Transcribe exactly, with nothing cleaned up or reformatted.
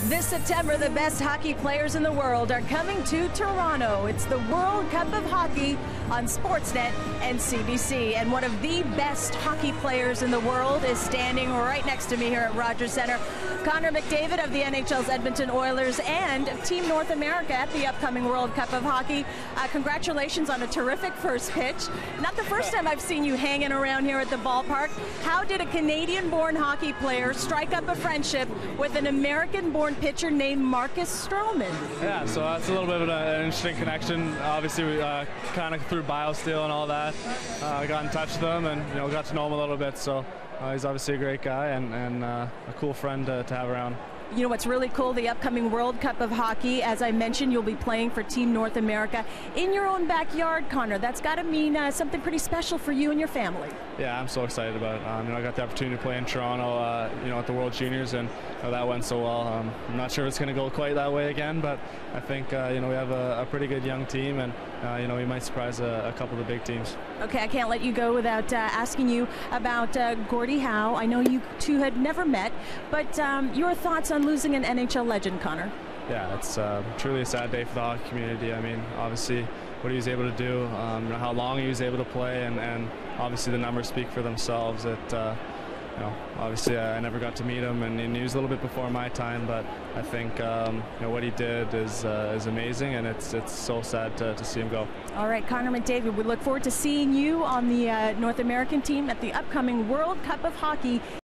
This September, the best hockey players in the world are coming to Toronto. It's the World Cup of Hockey on Sportsnet and C B C. And one of the best hockey players in the world is standing right next to me here at Rogers Centre. Connor McDavid of the N H L's Edmonton Oilers and Team North America at the upcoming World Cup of Hockey. Uh, congratulations on a terrific first pitch. Not the first time I've seen you hanging around here at the ballpark. How did a Canadian-born hockey player strike up a friendship with an American-born pitcher named Marcus Stroman? Yeah, so that's a little bit of an interesting connection. Obviously, we uh, kind of through BioSteel and all that, uh, I got in touch with him and you know got to know him a little bit. So uh, he's obviously a great guy and, and uh, a cool friend to, to have around. You know what's really cool, the upcoming World Cup of Hockey, as I mentioned, you'll be playing for Team North America in your own backyard, Connor. That's got to mean uh, something pretty special for you and your family. Yeah, I'm so excited about it. Um, you know, I got the opportunity to play in Toronto, uh, you know, at the World Juniors, and you know, that went so well. Um, I'm not sure it's going to go quite that way again, but I think uh, you know we have a, a pretty good young team, and uh, you know we might surprise a, a couple of the big teams. Okay, I can't let you go without uh, asking you about uh, Gordie Howe. I know you two had never met, but um, your thoughts on losing an N H L legend, Connor? Yeah, it's uh, truly a sad day for the hockey community. I mean, obviously, what he was able to do, um, how long he was able to play, and, and obviously the numbers speak for themselves. It, uh, you know, obviously I never got to meet him, and, and he was a little bit before my time. But I think um, you know what he did is uh, is amazing, and it's it's so sad to, to see him go. All right, Connor McDavid, we look forward to seeing you on the uh, North American team at the upcoming World Cup of Hockey.